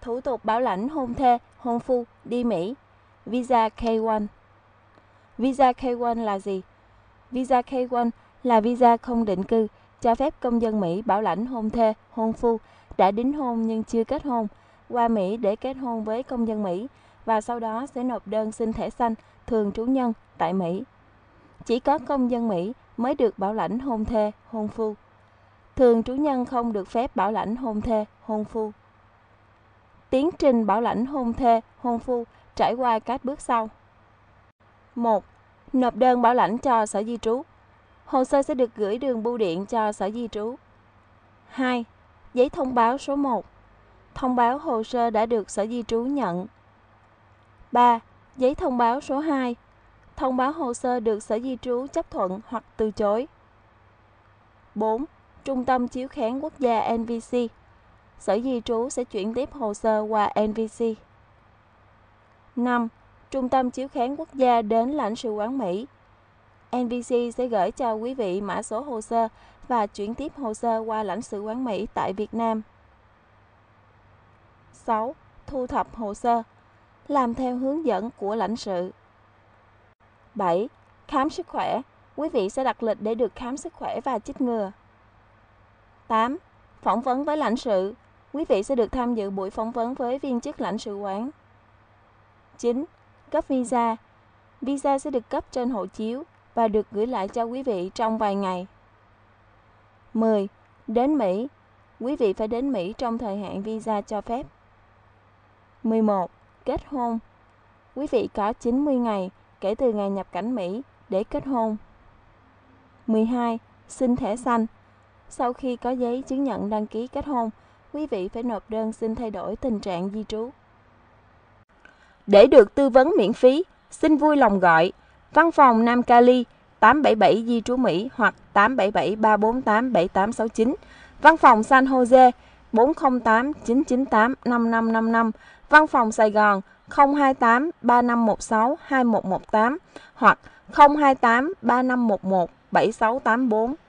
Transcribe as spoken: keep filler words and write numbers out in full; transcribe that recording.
Thủ tục bảo lãnh hôn thê, hôn phu đi Mỹ. Visa K một. Visa K một là gì? Visa K một là visa không định cư, cho phép công dân Mỹ bảo lãnh hôn thê, hôn phu đã đính hôn nhưng chưa kết hôn qua Mỹ để kết hôn với công dân Mỹ và sau đó sẽ nộp đơn xin thẻ xanh thường trú nhân tại Mỹ. Chỉ có công dân Mỹ mới được bảo lãnh hôn thê, hôn phu. Thường trú nhân không được phép bảo lãnh hôn thê, hôn phu. Tiến trình bảo lãnh hôn thê, hôn phu trải qua các bước sau. một. Nộp đơn bảo lãnh cho Sở Di trú. Hồ sơ sẽ được gửi đường bưu điện cho Sở Di trú. hai. Giấy thông báo số một. Thông báo hồ sơ đã được Sở Di trú nhận. ba. Giấy thông báo số hai. Thông báo hồ sơ được Sở Di trú chấp thuận hoặc từ chối. bốn. Trung tâm chiếu kháng quốc gia en vê xê. Sở Di trú sẽ chuyển tiếp hồ sơ qua en vê xê. năm. Trung tâm chiếu kháng quốc gia đến lãnh sự quán Mỹ. en vê xê sẽ gửi cho quý vị mã số hồ sơ và chuyển tiếp hồ sơ qua lãnh sự quán Mỹ tại Việt Nam. sáu. Thu thập hồ sơ. Làm theo hướng dẫn của lãnh sự. bảy. Khám sức khỏe. Quý vị sẽ đặt lịch để được khám sức khỏe và chích ngừa. tám. Phỏng vấn với lãnh sự. Quý vị sẽ được tham dự buổi phỏng vấn với viên chức lãnh sự quán. chín. Cấp visa. Visa sẽ được cấp trên hộ chiếu và được gửi lại cho quý vị trong vài ngày. mười. Đến Mỹ. Quý vị phải đến Mỹ trong thời hạn visa cho phép. mười một. Kết hôn. Quý vị có chín mươi ngày kể từ ngày nhập cảnh Mỹ để kết hôn. mười hai. Xin thẻ xanh. Sau khi có giấy chứng nhận đăng ký kết hôn, quý vị phải nộp đơn xin thay đổi tình trạng di trú. Để được tư vấn miễn phí, xin vui lòng gọi Văn phòng Nam Cali tám bảy bảy di trú Mỹ hoặc tám bảy bảy ba bốn tám bảy tám sáu chín, Văn phòng San Jose bốn không tám chín chín tám năm năm năm năm, Văn phòng Sài Gòn không hai tám ba năm một sáu hai một một tám hoặc không hai tám ba năm một một bảy sáu tám bốn.